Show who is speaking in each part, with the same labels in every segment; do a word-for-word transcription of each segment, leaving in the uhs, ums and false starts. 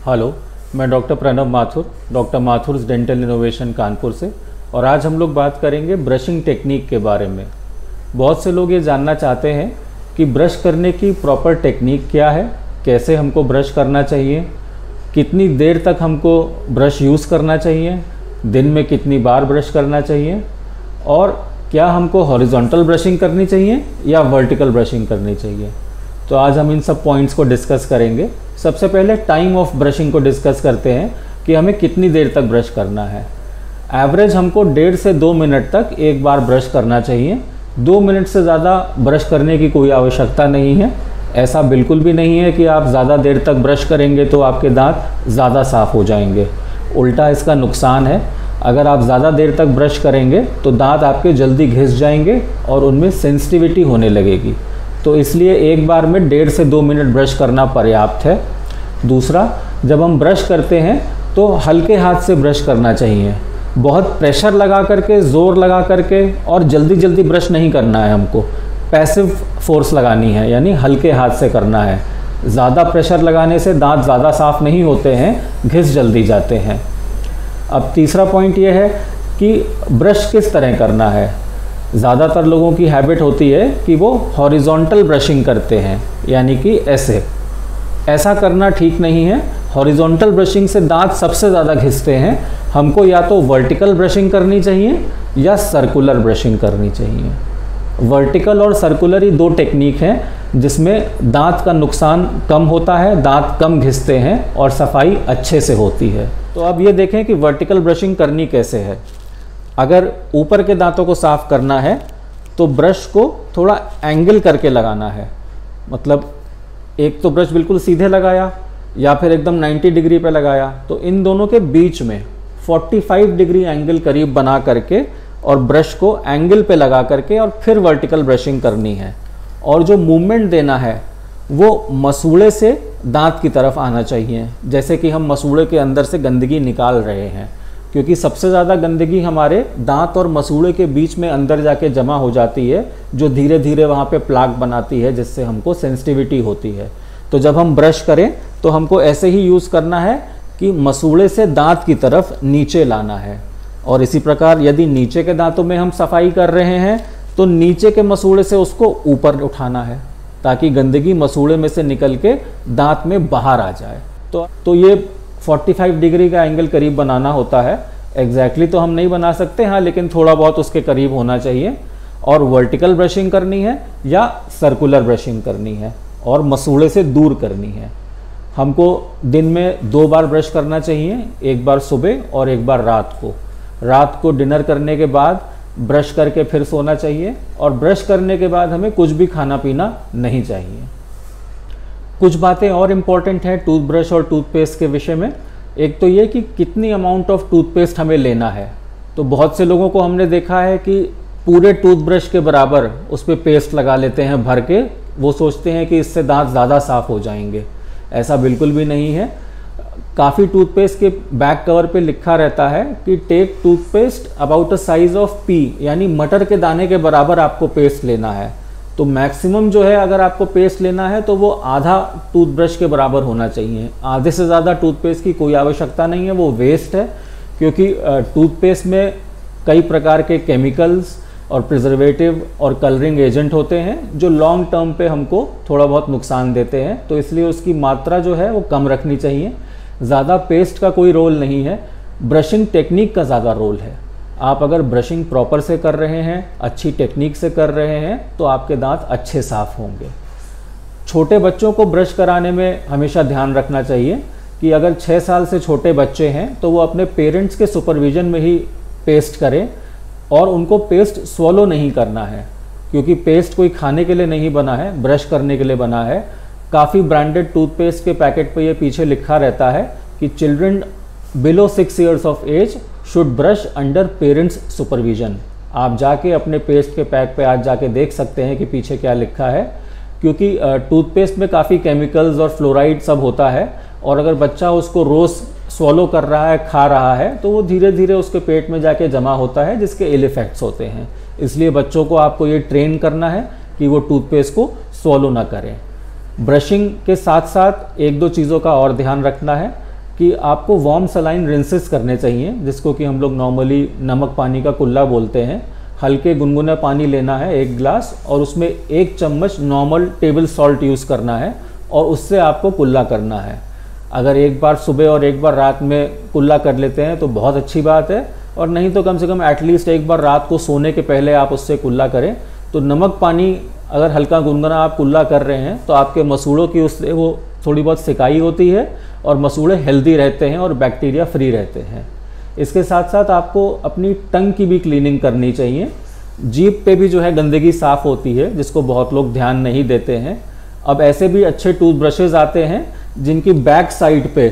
Speaker 1: Hello, मैं doctor Pranav Mathur, doctor Mathur's dental innovation Kanpur से। और आज हम लोग बात करेंगे ब्रशिंग टेक्निक के बारे में। बहुत से लोग ये जानना चाहते हैं कि ब्रश करने की प्रॉपर टेक्निक क्या है, कैसे हमको ब्रश करना चाहिए, कितनी देर तक हमको ब्रश यूज़ करना चाहिए, दिन में कितनी बार ब्रश करना चाहिए, और क्या हमको हॉरिजॉन्टल ब्रशिंग करनी चाहिए या वर्टिकल ब्रशिंग करनी चाहिए। तो आज हम इन सब पॉइंट्स को डिस्कस करेंगे। सबसे पहले टाइम ऑफ ब्रशिंग को डिस्कस करते हैं कि हमें कितनी देर तक ब्रश करना है। एवरेज हमको डेढ़ से दो मिनट तक एक बार ब्रश करना चाहिए। दो मिनट से ज़्यादा ब्रश करने की कोई आवश्यकता नहीं है। ऐसा बिल्कुल भी नहीं है कि आप ज़्यादा देर तक ब्रश करेंगे तो आपके दांत ज़्यादा साफ़ हो जाएंगे। उल्टा इसका नुकसान है। अगर आप ज़्यादा देर तक ब्रश करेंगे तो दांत आपके जल्दी घिस जाएंगे और उनमें सेंसिटिविटी होने लगेगी। तो इसलिए एक बार में डेढ़ से दो मिनट ब्रश करना पर्याप्त है। दूसरा, जब हम ब्रश करते हैं तो हल्के हाथ से ब्रश करना चाहिए। बहुत प्रेशर लगा करके, ज़ोर लगा करके और जल्दी जल्दी ब्रश नहीं करना है। हमको पैसिव फोर्स लगानी है, यानी हल्के हाथ से करना है। ज़्यादा प्रेशर लगाने से दांत ज़्यादा साफ़ नहीं होते हैं, घिस जल्दी जाते हैं। अब तीसरा पॉइंट ये है कि ब्रश किस तरह करना है। ज़्यादातर लोगों की हैबिट होती है कि वो हॉरिजॉन्टल ब्रशिंग करते हैं, यानी कि ऐसे। ऐसा करना ठीक नहीं है। हॉरिजॉन्टल ब्रशिंग से दांत सबसे ज़्यादा घिसते हैं। हमको या तो वर्टिकल ब्रशिंग करनी चाहिए या सर्कुलर ब्रशिंग करनी चाहिए। वर्टिकल और सर्कुलर ही दो टेक्निक हैं जिसमें दांत का नुकसान कम होता है, दांत कम घिसते हैं और सफाई अच्छे से होती है। तो अब ये देखें कि वर्टिकल ब्रशिंग करनी कैसे है। अगर ऊपर के दांतों को साफ़ करना है तो ब्रश को थोड़ा एंगल करके लगाना है। मतलब एक तो ब्रश बिल्कुल सीधे लगाया या फिर एकदम नब्बे डिग्री पे लगाया, तो इन दोनों के बीच में पैंतालीस डिग्री एंगल करीब बना करके और ब्रश को एंगल पे लगा करके और फिर वर्टिकल ब्रशिंग करनी है। और जो मूवमेंट देना है वो मसूड़े से दांत की तरफ आना चाहिए, जैसे कि हम मसूड़े के अंदर से गंदगी निकाल रहे हैं। क्योंकि सबसे ज़्यादा गंदगी हमारे दांत और मसूड़े के बीच में अंदर जाके जमा हो जाती है, जो धीरे धीरे वहाँ पे प्लाक बनाती है, जिससे हमको सेंसिटिविटी होती है। तो जब हम ब्रश करें तो हमको ऐसे ही यूज़ करना है कि मसूड़े से दांत की तरफ नीचे लाना है। और इसी प्रकार यदि नीचे के दांतों में हम सफाई कर रहे हैं तो नीचे के मसूड़े से उसको ऊपर उठाना है, ताकि गंदगी मसूड़े में से निकल के दांत में बाहर आ जाए। तो तो ये पैंतालीस डिग्री का एंगल करीब बनाना होता है। एग्जैक्टली तो हम नहीं बना सकते, हाँ, लेकिन थोड़ा बहुत उसके करीब होना चाहिए। और वर्टिकल ब्रशिंग करनी है या सर्कुलर ब्रशिंग करनी है और मसूड़े से दूर करनी है। हमको दिन में दो बार ब्रश करना चाहिए, एक बार सुबह और एक बार रात को। रात को डिनर करने के बाद ब्रश करके फिर सोना चाहिए। और ब्रश करने के बाद हमें कुछ भी खाना पीना नहीं चाहिए। कुछ बातें और इम्पॉर्टेंट हैं टूथब्रश और टूथपेस्ट के विषय में। एक तो ये कि कितनी अमाउंट ऑफ टूथपेस्ट हमें लेना है। तो बहुत से लोगों को हमने देखा है कि पूरे टूथब्रश के बराबर उस पर पेस्ट लगा लेते हैं भर के। वो सोचते हैं कि इससे दांत ज़्यादा साफ़ हो जाएंगे। ऐसा बिल्कुल भी नहीं है। काफ़ी टूथपेस्ट के बैक कवर पे लिखा रहता है कि take toothpaste about a size of pea, यानी मटर के दाने के बराबर आपको पेस्ट लेना है। तो मैक्सिमम जो है, अगर आपको पेस्ट लेना है तो वो आधा टूथब्रश के बराबर होना चाहिए। आधे से ज़्यादा टूथपेस्ट की कोई आवश्यकता नहीं है, वो वेस्ट है। क्योंकि टूथपेस्ट में कई प्रकार के केमिकल्स और प्रिजर्वेटिव और कलरिंग एजेंट होते हैं जो लॉन्ग टर्म पे हमको थोड़ा बहुत नुकसान देते हैं। तो इसलिए उसकी मात्रा जो है वो कम रखनी चाहिए। ज़्यादा पेस्ट का कोई रोल नहीं है, ब्रशिंग टेक्निक का ज़्यादा रोल है। आप अगर ब्रशिंग प्रॉपर से कर रहे हैं, अच्छी टेक्निक से कर रहे हैं, तो आपके दांत अच्छे साफ़ होंगे। छोटे बच्चों को ब्रश कराने में हमेशा ध्यान रखना चाहिए कि अगर छः साल से छोटे बच्चे हैं तो वो अपने पेरेंट्स के सुपरविज़न में ही पेस्ट करें। और उनको पेस्ट स्वॉलो नहीं करना है, क्योंकि पेस्ट कोई खाने के लिए नहीं बना है, ब्रश करने के लिए बना है। काफ़ी ब्रांडेड टूथपेस्ट के पैकेट पे ये पीछे लिखा रहता है कि children below six years of age should brush under parents supervision. आप जाके अपने पेस्ट के पैक पे आज जाके देख सकते हैं कि पीछे क्या लिखा है। क्योंकि टूथपेस्ट में काफ़ी केमिकल्स और फ्लोराइड सब होता है, और अगर बच्चा उसको रोज़ स्वॉलो कर रहा है, खा रहा है, तो वो धीरे धीरे उसके पेट में जाके जमा होता है, जिसके इल इफेक्ट्स होते हैं। इसलिए बच्चों को आपको ये ट्रेन करना है कि वो टूथपेस्ट को स्वॉलो ना करें। ब्रशिंग के साथ साथ एक दो चीज़ों का और ध्यान रखना है। कि आपको वार्म सलाइन रिंसेस करने चाहिए, जिसको कि हम लोग नॉर्मली नमक पानी का कुल्ला बोलते हैं। हल्के गुनगुना पानी लेना है एक गिलास, और उसमें एक चम्मच नॉर्मल टेबल सॉल्ट यूज़ करना है और उससे आपको कुल्ला करना है। अगर एक बार सुबह और एक बार रात में कुल्ला कर लेते हैं तो बहुत अच्छी बात है, और नहीं तो कम से कम एटलीस्ट एक बार रात को सोने के पहले आप उससे कुल्ला करें। तो नमक पानी अगर हल्का गुनगुना आप कुल्ला कर रहे हैं तो आपके मसूड़ों की उससे वो थोड़ी बहुत सिकाई होती है और मसूड़े हेल्दी रहते हैं और बैक्टीरिया फ्री रहते हैं। इसके साथ साथ आपको अपनी टंग की भी क्लीनिंग करनी चाहिए। जीभ पे भी जो है गंदगी साफ़ होती है, जिसको बहुत लोग ध्यान नहीं देते हैं। अब ऐसे भी अच्छे टूथब्रशेज़ आते हैं जिनकी बैक साइड पे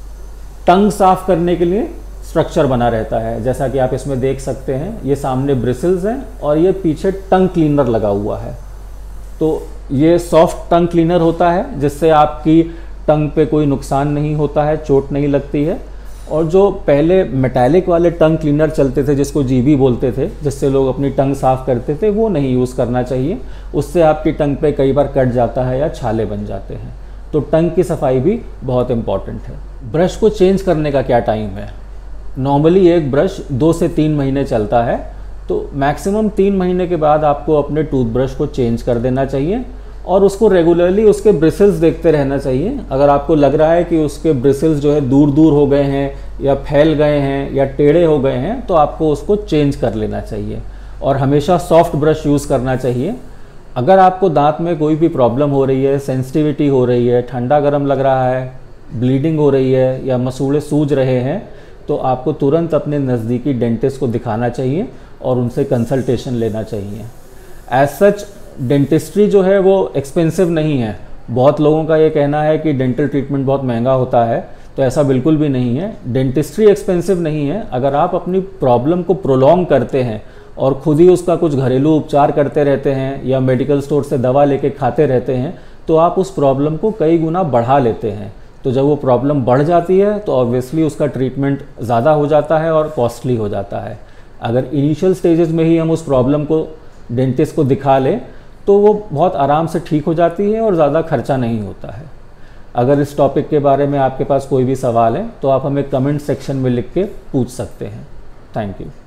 Speaker 1: टंग साफ़ करने के लिए स्ट्रक्चर बना रहता है, जैसा कि आप इसमें देख सकते हैं। ये सामने ब्रिसल्स हैं और ये पीछे टंग क्लीनर लगा हुआ है। तो ये सॉफ्ट टंग क्लीनर होता है, जिससे आपकी टंग पे कोई नुकसान नहीं होता है, चोट नहीं लगती है। और जो पहले मेटालिक वाले टंग क्लीनर चलते थे, जिसको जीबी बोलते थे, जिससे लोग अपनी टंग साफ़ करते थे, वो नहीं यूज़ करना चाहिए। उससे आपकी टंग पे कई बार कट जाता है या छाले बन जाते हैं। तो टंग की सफाई भी बहुत इम्पॉर्टेंट है। ब्रश को चेंज करने का क्या टाइम है? नॉर्मली एक ब्रश दो से तीन महीने चलता है, तो मैक्सिमम तीन महीने के बाद आपको अपने टूथब्रश को चेंज कर देना चाहिए और उसको रेगुलरली उसके ब्रिसल्स देखते रहना चाहिए। अगर आपको लग रहा है कि उसके ब्रिसल्स जो है दूर दूर हो गए हैं या फैल गए हैं या टेढ़े हो गए हैं, तो आपको उसको चेंज कर लेना चाहिए। और हमेशा सॉफ्ट ब्रश यूज़ करना चाहिए। अगर आपको दांत में कोई भी प्रॉब्लम हो रही है, सेंसिटिविटी हो रही है, ठंडा गर्म लग रहा है, ब्लीडिंग हो रही है या मसूड़े सूज रहे हैं, तो आपको तुरंत अपने नज़दीकी डेंटिस्ट को दिखाना चाहिए और उनसे कंसल्टेशन लेना चाहिए। एज सच डेंटिस्ट्री जो है वो एक्सपेंसिव नहीं है। बहुत लोगों का ये कहना है कि डेंटल ट्रीटमेंट बहुत महंगा होता है, तो ऐसा बिल्कुल भी नहीं है। डेंटिस्ट्री एक्सपेंसिव नहीं है। अगर आप अपनी प्रॉब्लम को प्रोलॉन्ग करते हैं और खुद ही उसका कुछ घरेलू उपचार करते रहते हैं या मेडिकल स्टोर से दवा लेके खाते रहते हैं, तो आप उस प्रॉब्लम को कई गुना बढ़ा लेते हैं। तो जब वो प्रॉब्लम बढ़ जाती है तो ऑब्वियसली उसका ट्रीटमेंट ज़्यादा हो जाता है और कॉस्टली हो जाता है। अगर इनिशियल स्टेजेस में ही हम उस प्रॉब्लम को डेंटिस्ट को दिखा लें तो वो बहुत आराम से ठीक हो जाती है और ज़्यादा खर्चा नहीं होता है। अगर इस टॉपिक के बारे में आपके पास कोई भी सवाल है तो आप हमें कमेंट सेक्शन में लिख के पूछ सकते हैं। Thank you.